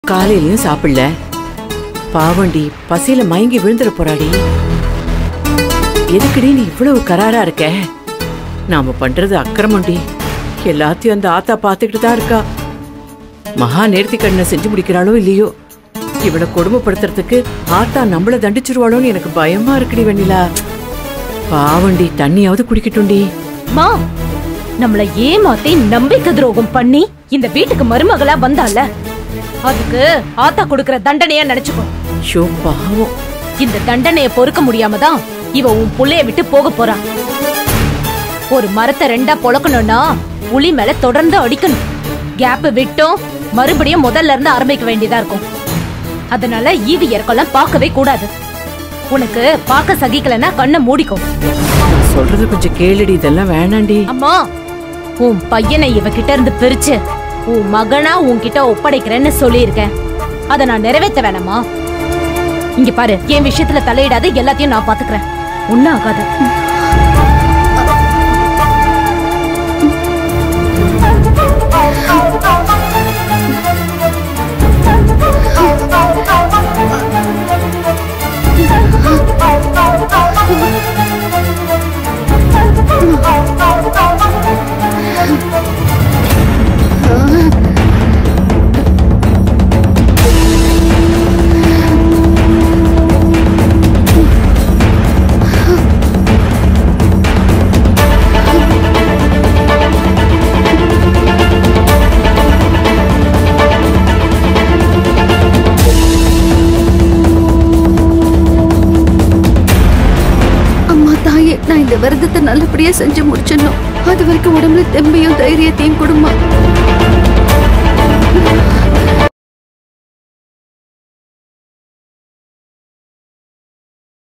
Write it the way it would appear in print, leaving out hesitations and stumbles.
காலையிலயும் சாப்பிடல. பாவண்டி பசியில மயங்கி விழுந்துட போறாடி. எதுக்குடி நீ இவ்வளவு கராரா இருக்க? நாம பண்றது அக்கிரமண்டி. எல்லாத்தையும் அந்த ஆத்தா பாத்துக்கிட்டு தான் இருக்கா. மகா நேர்த்தி கடனை செஞ்சு முடிக்கிறாளோ இல்லையோ, இவளை கொடுமைப்படுத்துறதுக்கு ஆத்தா நம்மள தண்டிச்சிருவாளோன்னு எனக்கு பயமா இருக்குடி வெண்ணிலா. பாவண்டி தண்ணியாவது குடிக்கட்டும்டி. மா, நம்மள ஏமாத்தி நம்பிக்கை துரோகம் பண்ணி இந்த வீட்டுக்கு மருமகளா வந்தால, அதுக்கு ஆத்தா கொடுக்கிற தண்டனையா நினைச்சுக்கோ. ஷோ பாவம். இந்த தண்டனைய பொறுக்க முடியாம தான் இவ உன் புள்ளைய விட்டு போக போறா. ஒரு மரத்தை ரெண்டா பொளக்கணும்னா புலி மேல தொடர்ந்து அடிக்கணும். கேப் விட்டும் மறுபடியும் முதல்ல இருந்து ஆரம்பிக்க வேண்டியதா இருக்கும். அதனால ஈவி இறக்கலாம் பார்க்கவே கூடாது. உனக்கு பார்க்க சகிக்கலன்னா கண்ணை மூடிக்கோ. சொல்றது கொஞ்சம் கேளுடி. இதெல்லாம் வேணாண்டி. அம்மா, உன் பையனை இவகிட்ட இருந்து பிரிச்சு உன் மகனா உன்கிட்ட ஒப்படைக்கிறேன்னு சொல்லியிருக்கேன். அதை நான் நிறைவேற்ற வேணாமா? இங்க பாரு, என் விஷயத்துல தலையிடாது. எல்லாத்தையும் நான் பாத்துக்கிறேன். ஒன்னும் ஆகாது. நான் இந்த விரதத்தை நல்லபடியா செஞ்சு முடிச்சிடணும். அது வரைக்கும் உடம்புல தெம்பையும் தைரியத்தையும் கொடுமா.